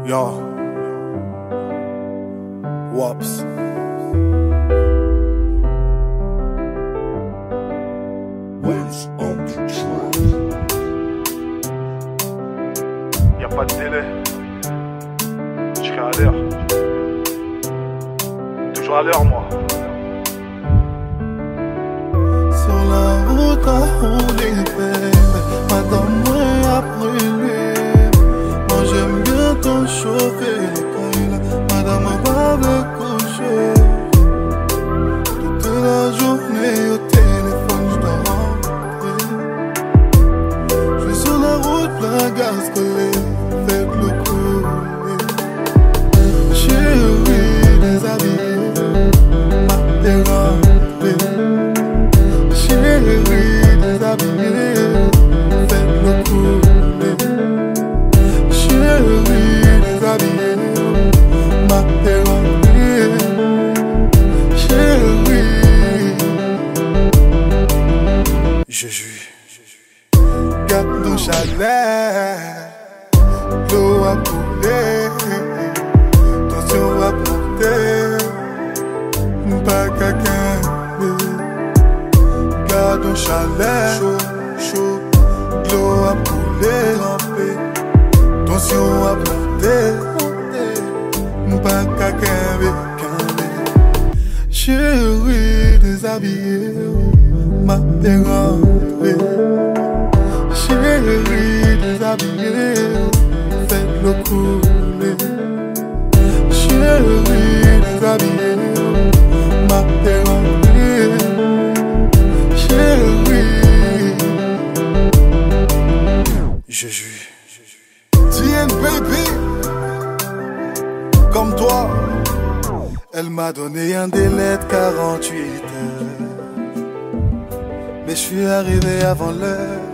Yo, Wops. Y'a pas de délai, je serai à l'heure. Toujours à l'heure, moi. Sur la route à rouler, baby, madame, moi a brûlé. Moi j'aime bien ton chauffer, madame, va me coucher. Toute la journée au téléphone, je dois rentrer. Je suis sur la route, plein gaz collé, avec le couler. Chérie, déshabillée, ma dérangée. Chérie, déshabillée, faites le couler. Chérie, déshabillée, ma dérangée. Chérie, je suis garde de chaleur, l'eau a coulé, tension a monté, pas quelqu'un. Garde chaleur, chaud, l'eau a coulé, tension a monté, pas quelqu'un. Chérie, déshabillée, ma dérangée. Chérie, déshabillée, faites-le couler. Chérie, déshabillée, ma dérangée. Chérie, je suis TN baby. Comme toi, elle m'a donné un délai de 48 heures, mais je suis arrivé avant l'heure.